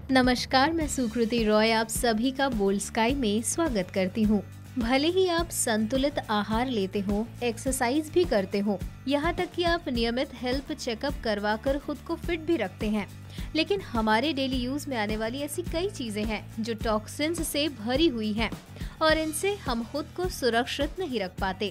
नमस्कार, मैं सुकृति रॉय आप सभी का बोल्ड स्काई में स्वागत करती हूँ। भले ही आप संतुलित आहार लेते हो, एक्सरसाइज भी करते हो, यहाँ तक कि आप नियमित हेल्थ चेकअप करवाकर खुद को फिट भी रखते हैं, लेकिन हमारे डेली यूज में आने वाली ऐसी कई चीजें हैं जो टॉक्सिन्स से भरी हुई हैं और इनसे हम खुद को सुरक्षित नहीं रख पाते।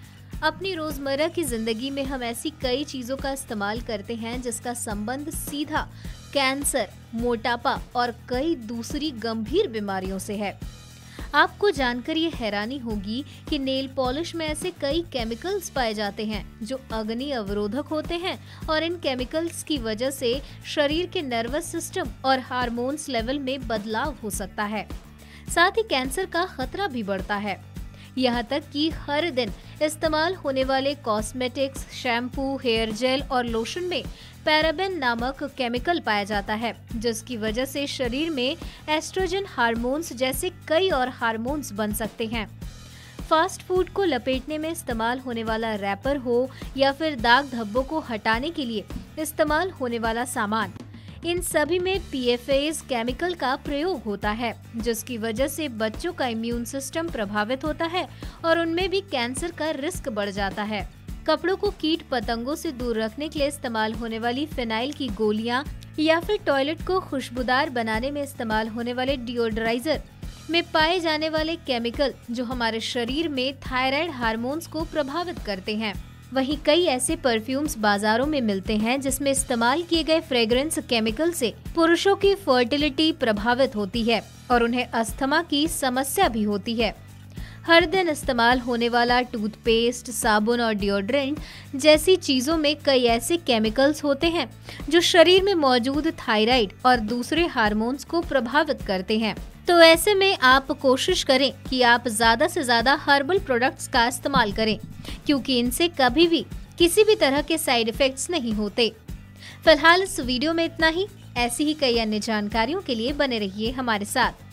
अपनी रोजमर्रा की जिंदगी में हम ऐसी कई चीजों का इस्तेमाल करते हैं जिसका संबंध सीधा कैंसर, मोटापा और कई दूसरी गंभीर बीमारियों से है। आपको जानकर ये हैरानी होगी कि नेल पॉलिश में ऐसे कई केमिकल्स पाए जाते हैं जो अग्नि अवरोधक होते हैं और इन केमिकल्स की वजह से शरीर के नर्वस सिस्टम और हार्मोन्स लेवल में बदलाव हो सकता है। साथ ही कैंसर का खतरा भी बढ़ता है। यहाँ तक कि हर दिन इस्तेमाल होने वाले कॉस्मेटिक्स, शैम्पू, हेयर जेल और लोशन में पैराबेन नामक केमिकल पाया जाता है, जिसकी वजह से शरीर में एस्ट्रोजन हार्मोन्स जैसे कई और हार्मोन्स बन सकते हैं। फास्ट फूड को लपेटने में इस्तेमाल होने वाला रैपर हो या फिर दाग धब्बों को हटाने के लिए इस्तेमाल होने वाला सामान, इन सभी में PFAS केमिकल का प्रयोग होता है, जिसकी वजह से बच्चों का इम्यून सिस्टम प्रभावित होता है और उनमें भी कैंसर का रिस्क बढ़ जाता है। कपड़ों को कीट पतंगों से दूर रखने के लिए इस्तेमाल होने वाली फिनाइल की गोलियां या फिर टॉयलेट को खुशबूदार बनाने में इस्तेमाल होने वाले डिओड्राइजर में पाए जाने वाले केमिकल जो हमारे शरीर में थायराइड हार्मोन्स को प्रभावित करते हैं। वहीं कई ऐसे परफ्यूम्स बाजारों में मिलते हैं जिसमें इस्तेमाल किए गए फ्रेग्रेंस केमिकल से पुरुषों की फर्टिलिटी प्रभावित होती है और उन्हें अस्थमा की समस्या भी होती है। हर दिन इस्तेमाल होने वाला टूथपेस्ट, साबुन और डिओड्रेंट जैसी चीजों में कई ऐसे केमिकल्स होते हैं जो शरीर में मौजूद थायराइड और दूसरे हार्मोन्स को प्रभावित करते हैं। तो ऐसे में आप कोशिश करें कि आप ज्यादा से ज्यादा हर्बल प्रोडक्ट्स का इस्तेमाल करें, क्योंकि इनसे कभी भी किसी भी तरह के साइड इफेक्ट्स नहीं होते। फिलहाल इस वीडियो में इतना ही। ऐसी ही कई अन्य जानकारियों के लिए बने रहिए हमारे साथ।